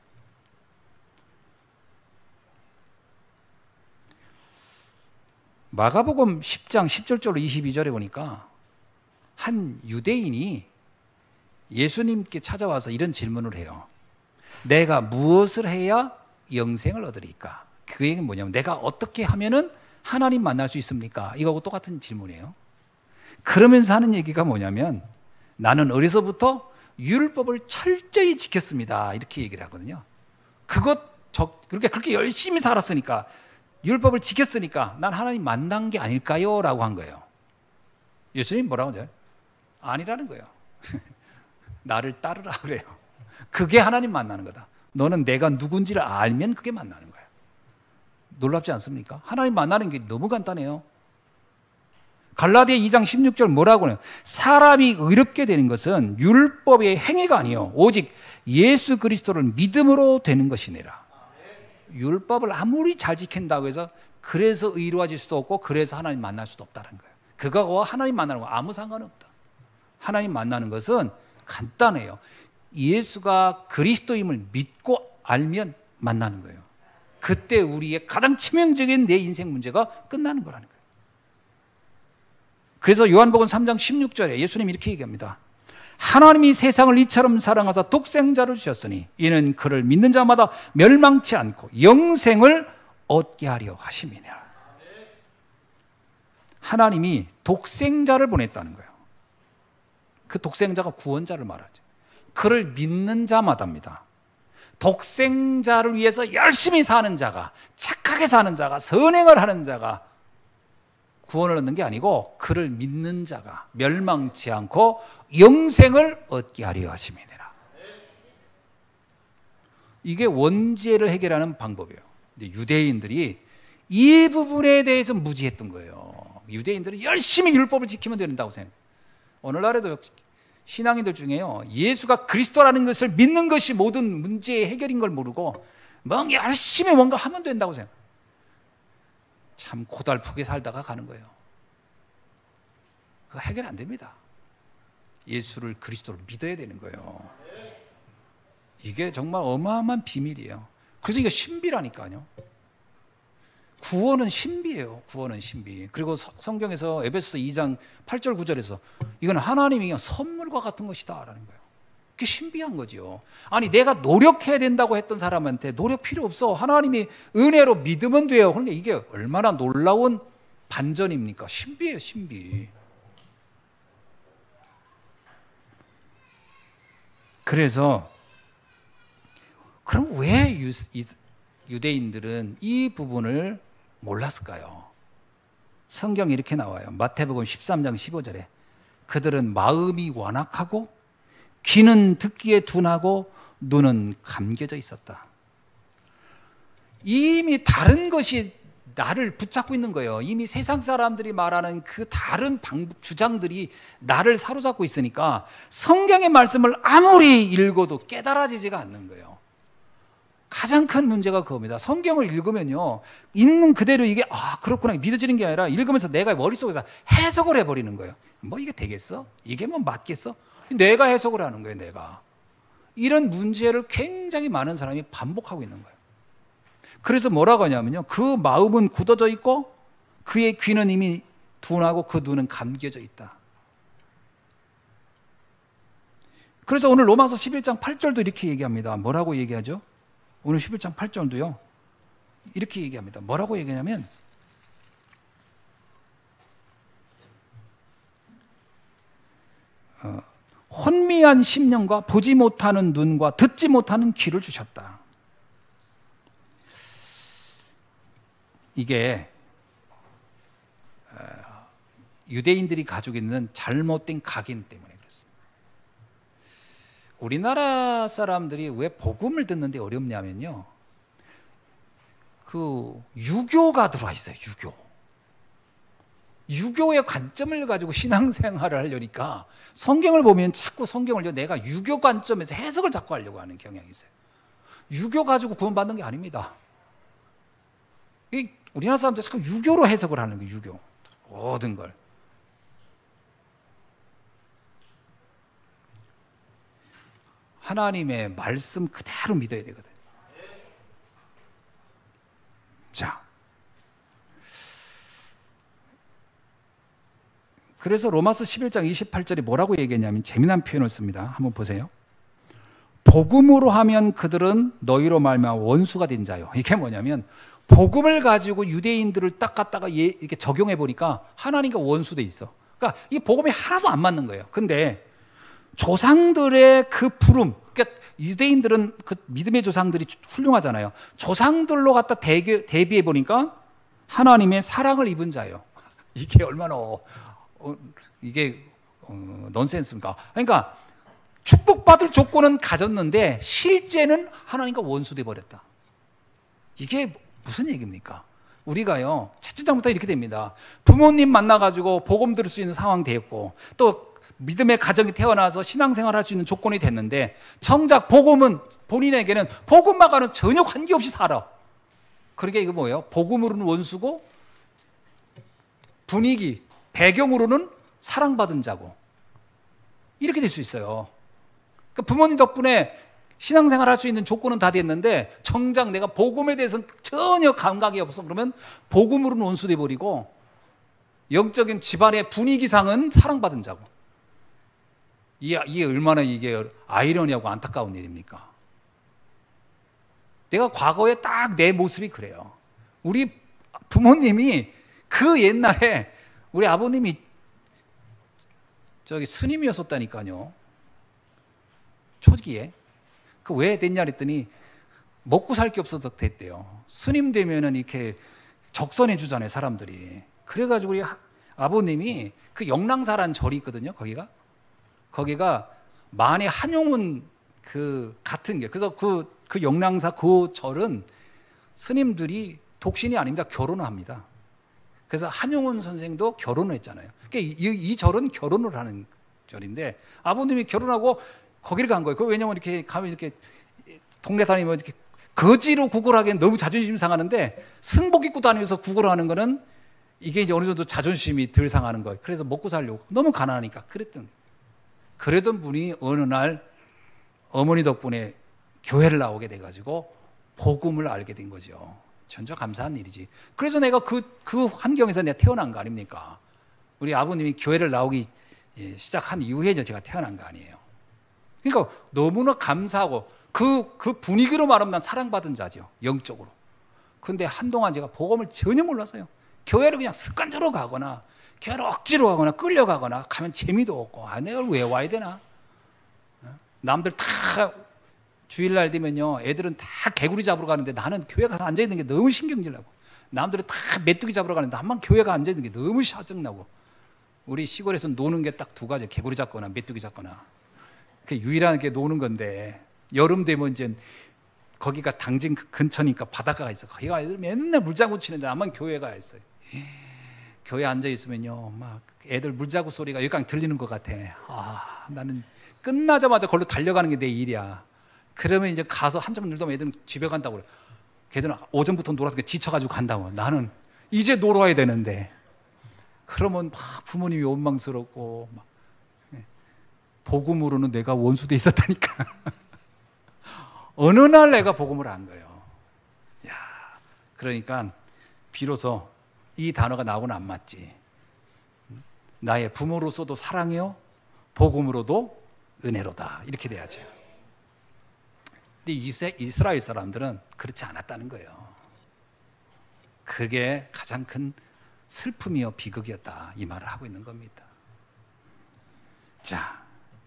마가복음 십 장 십칠 절로 이십이 절에 보니까 한 유대인이 예수님께 찾아와서 이런 질문을 해요. 내가 무엇을 해야 영생을 얻으리까? 그 얘기는 뭐냐면 내가 어떻게 하면은 하나님 만날 수 있습니까? 이거하고 똑같은 질문이에요. 그러면서 하는 얘기가 뭐냐면 나는 어려서부터 율법을 철저히 지켰습니다. 이렇게 얘기를 하거든요. 그것 저 그렇게 그렇게 열심히 살았으니까 율법을 지켰으니까 난 하나님 만난 게 아닐까요? 라고 한 거예요. 예수님 뭐라고 하죠? 아니라는 거예요. 나를 따르라 그래요. 그게 하나님 만나는 거다. 너는 내가 누군지를 알면 그게 만나는 거예요. 놀랍지 않습니까? 하나님 만나는 게 너무 간단해요. 갈라디아 이 장 십육 절 뭐라고 해요? 사람이 의롭게 되는 것은 율법의 행위가 아니요 오직 예수 그리스도를 믿음으로 되는 것이니라. 율법을 아무리 잘 지킨다고 해서 그래서 의로워질 수도 없고 그래서 하나님 만날 수도 없다는 거예요. 그거와 하나님 만나는 거 아무 상관없다. 하나님 만나는 것은 간단해요. 예수가 그리스도임을 믿고 알면 만나는 거예요. 그때 우리의 가장 치명적인 내 인생 문제가 끝나는 거라는 거예요. 그래서 요한복음 삼 장 십육 절에 예수님이 이렇게 얘기합니다. 하나님이 세상을 이처럼 사랑하사 독생자를 주셨으니 이는 그를 믿는 자마다 멸망치 않고 영생을 얻게 하려 하심이니라. 하나님이 독생자를 보냈다는 거예요. 그 독생자가 구원자를 말하죠. 그를 믿는 자마다입니다. 독생자를 위해서 열심히 사는 자가, 착하게 사는 자가, 선행을 하는 자가 구원을 얻는 게 아니고 그를 믿는 자가 멸망치 않고 영생을 얻게 하려 하심이니라. 이게 원죄를 해결하는 방법이에요. 근데 유대인들이 이 부분에 대해서 무지했던 거예요. 유대인들은 열심히 율법을 지키면 된다고 생각해요. 오늘날에도 신앙인들 중에요, 예수가 그리스도라는 것을 믿는 것이 모든 문제의 해결인 걸 모르고 뭔가 열심히 뭔가 하면 된다고 생각해요. 참 고달프게 살다가 가는 거예요. 그거 해결 안 됩니다. 예수를 그리스도로 믿어야 되는 거예요. 이게 정말 어마어마한 비밀이에요. 그래서 이게 신비라니까요. 구원은 신비예요. 구원은 신비. 그리고 성경에서 에베소서 이 장 팔 절 구 절에서 이건 하나님이 그냥 선물과 같은 것이다 라는 거예요. 그게 신비한 거죠. 아니 내가 노력해야 된다고 했던 사람한테 노력 필요 없어. 하나님이 은혜로 믿으면 돼요. 그러니까 이게 얼마나 놀라운 반전입니까? 신비예요, 신비. 그래서 그럼 왜 유, 유대인들은 이 부분을 몰랐을까요? 성경이 이렇게 나와요. 마태복음 십삼 장 십오 절에 그들은 마음이 완악하고 귀는 듣기에 둔하고 눈은 감겨져 있었다. 이미 다른 것이 나를 붙잡고 있는 거예요. 이미 세상 사람들이 말하는 그 다른 방법, 주장들이 나를 사로잡고 있으니까 성경의 말씀을 아무리 읽어도 깨달아지지가 않는 거예요. 가장 큰 문제가 그겁니다. 성경을 읽으면요, 있는 그대로 이게 아 그렇구나 믿어지는 게 아니라 읽으면서 내가 머릿속에서 해석을 해버리는 거예요. 뭐 이게 되겠어? 이게 뭐 맞겠어? 내가 해석을 하는 거예요. 내가. 이런 문제를 굉장히 많은 사람이 반복하고 있는 거예요. 그래서 뭐라고 하냐면요, 그 마음은 굳어져 있고 그의 귀는 이미 둔하고 그 눈은 감겨져 있다. 그래서 오늘 로마서 십일 장 팔 절도 이렇게 얘기합니다. 뭐라고 얘기하죠? 오늘 십일 장 팔 절도요 이렇게 얘기합니다. 뭐라고 얘기하냐면 어, 혼미한 심령과 보지 못하는 눈과 듣지 못하는 귀를 주셨다. 이게 유대인들이 가지고 있는 잘못된 각인 때문에 그렇습니다. 우리나라 사람들이 왜 복음을 듣는데 어렵냐면요, 그 유교가 들어와 있어요. 유교. 유교의 관점을 가지고 신앙생활을 하려니까 성경을 보면 자꾸 성경을 내가 유교 관점에서 해석을 자꾸 하려고 하는 경향이 있어요. 유교 가지고 구원받는 게 아닙니다. 이 우리나라 사람들 자꾸 유교로 해석을 하는 거예요. 유교. 모든 걸. 하나님의 말씀 그대로 믿어야 되거든요. 자, 그래서 로마서 십일 장 이십팔 절에 뭐라고 얘기했냐면 재미난 표현을 씁니다. 한번 보세요. 복음으로 하면 그들은 너희로 말미암아 원수가 된 자요. 이게 뭐냐면 복음을 가지고 유대인들을 딱 갖다가 이렇게 적용해 보니까 하나님과 원수돼 있어. 그러니까 이 복음이 하나도 안 맞는 거예요. 근데 조상들의 그 부름, 그러니까 유대인들은 그 믿음의 조상들이 훌륭하잖아요. 조상들로 갖다 대비해 보니까 하나님의 사랑을 입은 자예요. 이게 얼마나 어, 어, 이게 어, 넌센스입니까? 그러니까 축복받을 조건은 가졌는데 실제는 하나님과 원수돼 버렸다. 이게 무슨 얘기입니까? 우리가요, 첫째 장부터 이렇게 됩니다. 부모님 만나가지고 복음 들을 수 있는 상황 되었고, 또 믿음의 가정이 태어나서 신앙생활 할 수 있는 조건이 됐는데, 정작 복음은 본인에게는 복음과는 전혀 관계없이 살아. 그러게 이거 뭐예요? 복음으로는 원수고, 분위기, 배경으로는 사랑받은 자고, 이렇게 될 수 있어요. 그러니까 부모님 덕분에 신앙생활 할 수 있는 조건은 다 됐는데 정작 내가 복음에 대해서는 전혀 감각이 없어. 그러면 복음으로는 원수돼 버리고 영적인 집안의 분위기상은 사랑받은 자고. 이게, 이게 얼마나 이게 아이러니하고 안타까운 일입니까? 내가 과거에 딱 내 모습이 그래요. 우리 부모님이 그 옛날에 우리 아버님이 저기 스님이었었다니까요. 초기에. 그 왜 됐냐 그랬더니 먹고 살 게 없어서 됐대요. 스님 되면은 이렇게 적선해 주잖아요, 사람들이. 그래가지고 우리 아버님이 그 영랑사라는 절이 있거든요, 거기가. 거기가 만에 한용운 그 같은 게. 그래서 그, 그 영랑사 그 절은 스님들이 독신이 아닙니다. 결혼을 합니다. 그래서 한용운 선생도 결혼을 했잖아요. 그러니까 이, 이 절은 결혼을 하는 절인데 아버님이 결혼하고 거기를 간 거예요. 그 왜냐면 이렇게 가면 이렇게 동네 다니면 이렇게 거지로 구걸하기엔 너무 자존심 상하는데 승복 입고 다니면서 구걸하는 거는 이게 이제 어느 정도 자존심이 덜 상하는 거예요. 그래서 먹고 살려고 너무 가난하니까 그랬던 그러던 분이 어느 날 어머니 덕분에 교회를 나오게 돼가지고 복음을 알게 된 거죠. 전혀 감사한 일이지. 그래서 내가 그, 그 환경에서 내가 태어난 거 아닙니까? 우리 아버님이 교회를 나오기 시작한 이후에 제가 태어난 거 아니에요. 그러니까 너무나 감사하고 그, 그 분위기로 말하면 난 사랑받은 자죠. 영적으로. 근데 한동안 제가 복음을 전혀 몰랐어요. 교회를 그냥 습관적으로 가거나 교회를 억지로 가거나 끌려가거나 가면 재미도 없고 아 내가 왜 와야 되나? 남들 다 주일날 되면요, 애들은 다 개구리 잡으러 가는데 나는 교회 가서 앉아있는 게 너무 신경질나고, 남들은 다 메뚜기 잡으러 가는데 나만 교회가 앉아있는 게 너무 짜증나고. 우리 시골에서 노는 게 딱 두 가지, 개구리 잡거나 메뚜기 잡거나. 그 유일하게 노는 건데, 여름 되면 이제 거기가 당진 근처니까 바닷가가 있어. 거기가 애들 맨날 물장구 치는데 나만 교회 가 있어요. 교회 앉아 있으면요, 막 애들 물자구 소리가 여기까지 들리는 것 같아. 아, 나는 끝나자마자 걸로 달려가는 게 내 일이야. 그러면 이제 가서 한참 놀다면 애들은 집에 간다고 그래. 걔들은 오전부터 놀아서 지쳐가지고 간다고. 나는 이제 놀아야 되는데. 그러면 막 부모님이 원망스럽고, 막 복음으로는 내가 원수돼 있었다니까. 어느 날 내가 복음을 안 거예요. 야, 그러니까 비로소 이 단어가 나하고는 안 맞지. 나의 부모로서도 사랑이요, 복음으로도 은혜로다. 이렇게 돼야죠. 근데 이스라엘 사람들은 그렇지 않았다는 거예요. 그게 가장 큰 슬픔이요, 비극이었다. 이 말을 하고 있는 겁니다. 자,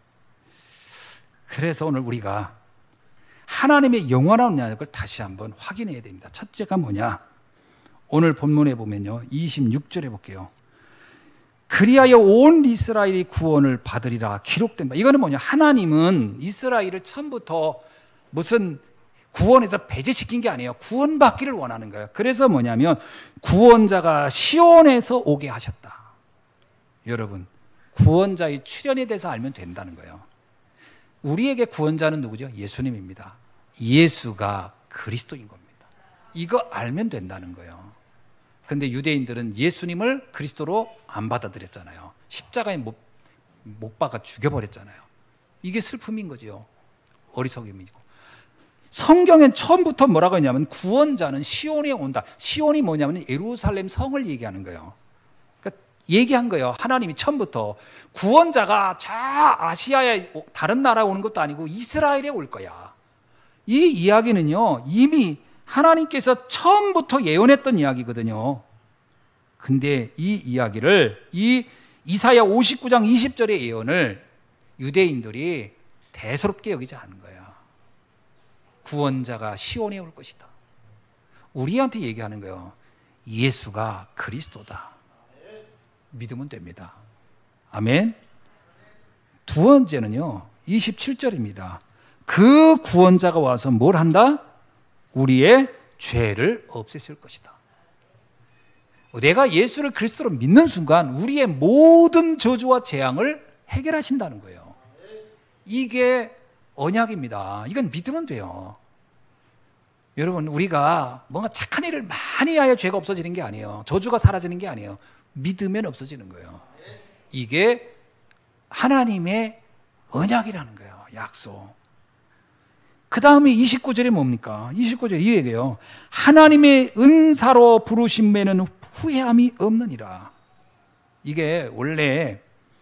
그래서 오늘 우리가 하나님의 영원한 언약을 다시 한번 확인해야 됩니다. 첫째가 뭐냐? 오늘 본문에 보면요, 이십육 절에 볼게요. 그리하여 온 이스라엘이 구원을 받으리라 기록된 바. 이거는 뭐냐? 하나님은 이스라엘을 처음부터 무슨 구원에서 배제시킨 게 아니에요. 구원받기를 원하는 거예요. 그래서 뭐냐면 구원자가 시온에서 오게 하셨다. 여러분, 구원자의 출현에 대해서 알면 된다는 거예요. 우리에게 구원자는 누구죠? 예수님입니다. 예수가 그리스도인 겁니다. 이거 알면 된다는 거예요. 근데 유대인들은 예수님을 그리스도로 안 받아들였잖아요. 십자가에 못, 못 박아 죽여버렸잖아요. 이게 슬픔인 거죠. 어리석음이고. 성경엔 처음부터 뭐라고 했냐면 구원자는 시온에 온다. 시온이 뭐냐면 예루살렘 성을 얘기하는 거예요. 그러니까 얘기한 거예요. 하나님이 처음부터 구원자가 저 아시아의 다른 나라에 오는 것도 아니고 이스라엘에 올 거야. 이 이야기는요, 이미 하나님께서 처음부터 예언했던 이야기거든요. 근데 이 이야기를, 이 이사야 오십구 장 이십 절의 예언을 유대인들이 대수롭게 여기지 않은 거예요. 구원자가 시온에 올 것이다. 우리한테 얘기하는 거예요. 예수가 그리스도다. 믿으면 됩니다. 아멘. 두 번째는요, 이십칠 절입니다. 그 구원자가 와서 뭘 한다? 우리의 죄를 없애실 것이다. 내가 예수를 그리스도로 믿는 순간 우리의 모든 저주와 재앙을 해결하신다는 거예요. 이게 언약입니다. 이건 믿으면 돼요. 여러분, 우리가 뭔가 착한 일을 많이 하여 죄가 없어지는 게 아니에요. 저주가 사라지는 게 아니에요. 믿으면 없어지는 거예요. 이게 하나님의 언약이라는 거예요. 약속. 그 다음에 이십구 절이 뭡니까? 이십구 절 이 얘기예요. 하나님의 은사로 부르심에는 후회함이 없느니라. 이게 원래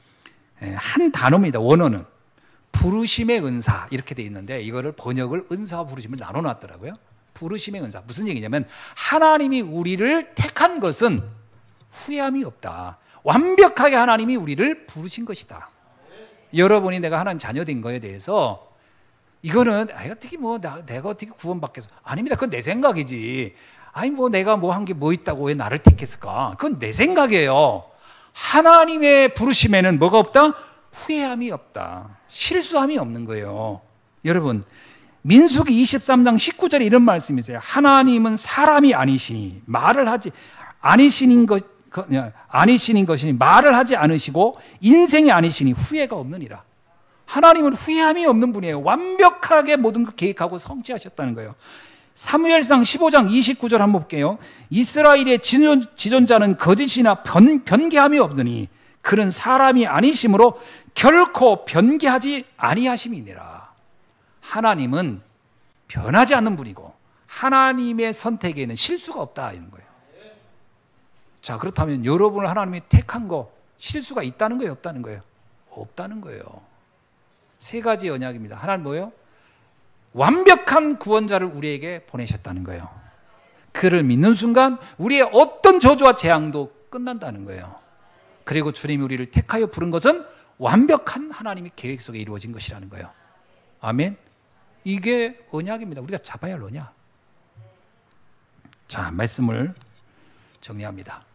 한 단어입니다. 원어는 부르심의 은사 이렇게 돼 있는데 이거를 번역을 은사와 부르심을 나눠놨더라고요. 부르심의 은사, 무슨 얘기냐면 하나님이 우리를 택한 것은 후회함이 없다. 완벽하게 하나님이 우리를 부르신 것이다. 여러분이 내가 하나님 자녀된 거에 대해서 이거는 아, 어떻게 뭐 나, 내가 어떻게 구원받겠어? 아닙니다. 그건 내 생각이지. 아니 뭐 내가 뭐 한 게 뭐 있다고 왜 나를 택했을까? 그건 내 생각이에요. 하나님의 부르심에는 뭐가 없다? 후회함이 없다. 실수함이 없는 거예요. 여러분, 민수기 이십삼 장 십구 절에 이런 말씀이 있어요. 하나님은 사람이 아니시니 말을 하지 아니시는 것 아니시는 것이니 말을 하지 않으시고 인생이 아니시니 후회가 없느니라. 하나님은 후회함이 없는 분이에요. 완벽하게 모든 걸 계획하고 성취하셨다는 거예요. 사무엘상 십오 장 이십구 절 한번 볼게요. 이스라엘의 지존, 지존자는 거짓이나 변, 변개함이 없느니 그는 사람이 아니심으로 결코 변개하지 아니하심이니라. 하나님은 변하지 않는 분이고 하나님의 선택에는 실수가 없다 이런 거예요. 자, 그렇다면 여러분을 하나님이 택한 거 실수가 있다는 거예요, 없다는 거예요? 없다는 거예요. 세 가지 언약입니다. 하나는 뭐예요? 완벽한 구원자를 우리에게 보내셨다는 거예요. 그를 믿는 순간 우리의 어떤 저주와 재앙도 끝난다는 거예요. 그리고 주님이 우리를 택하여 부른 것은 완벽한 하나님의 계획 속에 이루어진 것이라는 거예요. 아멘. 이게 언약입니다. 우리가 잡아야 할 언약. 자, 말씀을 정리합니다.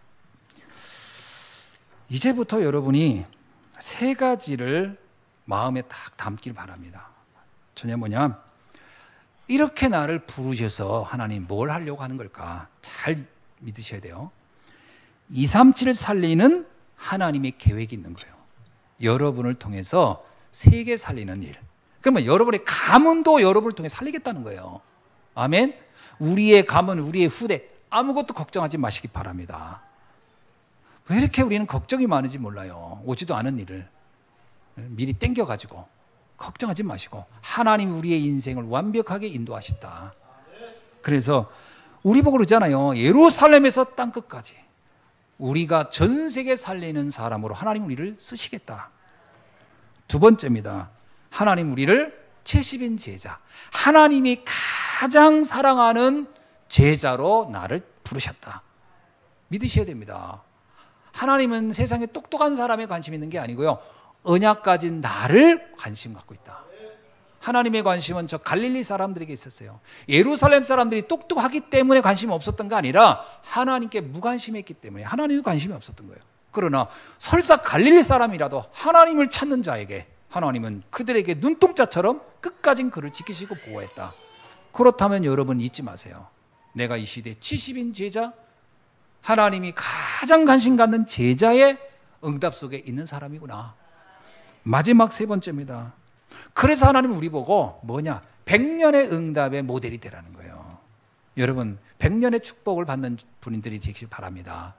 이제부터 여러분이 세 가지를 마음에 딱 담길 바랍니다. 전혀 뭐냐? 이렇게 나를 부르셔서 하나님 뭘 하려고 하는 걸까? 잘 믿으셔야 돼요. 이삼칠 살리는 하나님의 계획이 있는 거예요. 여러분을 통해서 세계 살리는 일. 그러면 여러분의 가문도 여러분을 통해 살리겠다는 거예요. 아멘. 우리의 가문, 우리의 후대 아무것도 걱정하지 마시기 바랍니다. 왜 이렇게 우리는 걱정이 많은지 몰라요. 오지도 않은 일을 미리 땡겨가지고 걱정하지 마시고 하나님 우리의 인생을 완벽하게 인도하셨다. 그래서 우리 보고 그러잖아요. 예루살렘에서 땅끝까지 우리가 전 세계 살리는 사람으로 하나님 우리를 쓰시겠다. 두 번째입니다. 하나님 우리를 칠십 인 제자, 하나님이 가장 사랑하는 제자로 나를 부르셨다. 믿으셔야 됩니다. 하나님은 세상에 똑똑한 사람에 관심 있는 게 아니고요, 언약 가진 나를 관심 갖고 있다. 하나님의 관심은 저 갈릴리 사람들에게 있었어요. 예루살렘 사람들이 똑똑하기 때문에 관심이 없었던 게 아니라 하나님께 무관심했기 때문에 하나님의 관심이 없었던 거예요. 그러나 설사 갈릴리 사람이라도 하나님을 찾는 자에게 하나님은 그들에게 눈동자처럼 끝까지 그를 지키시고 보호했다. 그렇다면 여러분 잊지 마세요. 내가 이 시대 칠십 인 제자, 하나님이 가장 관심 갖는 제자의 응답 속에 있는 사람이구나. 마지막 세 번째입니다. 그래서 하나님은 우리 보고 뭐냐? 백년의 응답의 모델이 되라는 거예요. 여러분, 백년의 축복을 받는 분들이 되시길 바랍니다.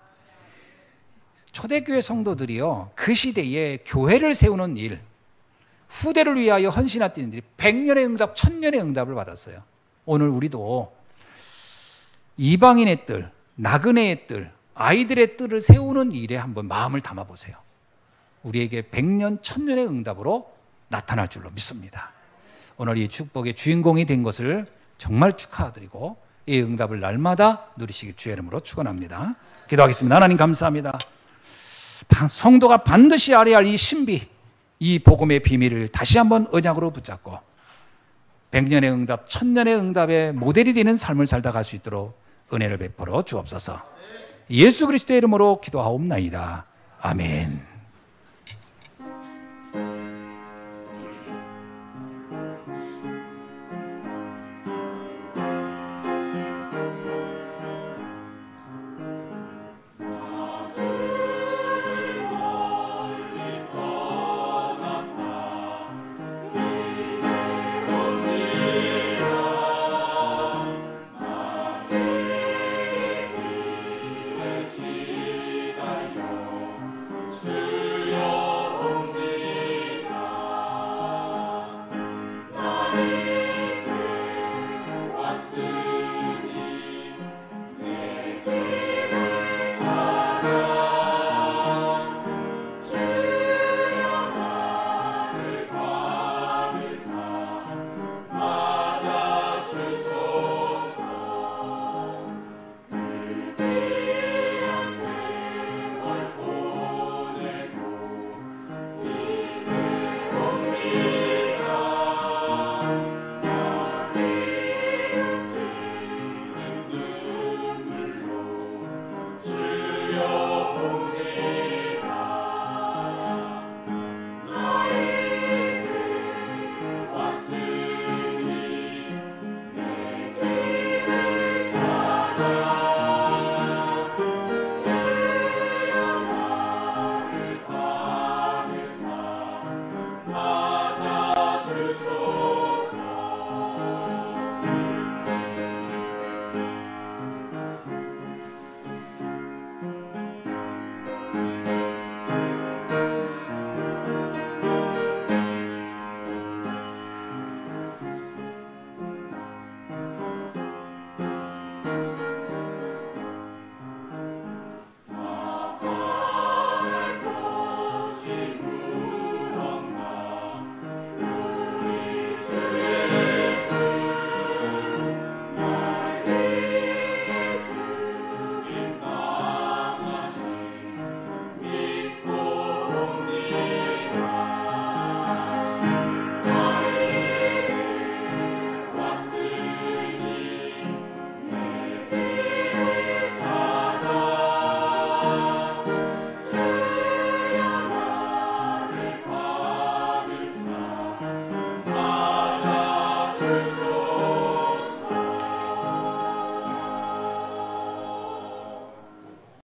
초대교회 성도들이요, 그 시대에 교회를 세우는 일, 후대를 위하여 헌신하던 일들이 백년의 응답, 천년의 응답을 받았어요. 오늘 우리도 이방인의 뜰, 나그네의 뜰, 아이들의 뜰을 세우는 일에 한번 마음을 담아보세요. 우리에게 백년, 천년의 응답으로 나타날 줄로 믿습니다. 오늘 이 축복의 주인공이 된 것을 정말 축하드리고 이 응답을 날마다 누리시길 주의 이름으로 축원합니다. 기도하겠습니다. 하나님 감사합니다. 성도가 반드시 알아야 할 이 신비, 이 복음의 비밀을 다시 한번 언약으로 붙잡고 백년의 응답, 천년의 응답의 모델이 되는 삶을 살다 갈 수 있도록 은혜를 베풀어 주옵소서. 예수 그리스도의 이름으로 기도하옵나이다. 아멘.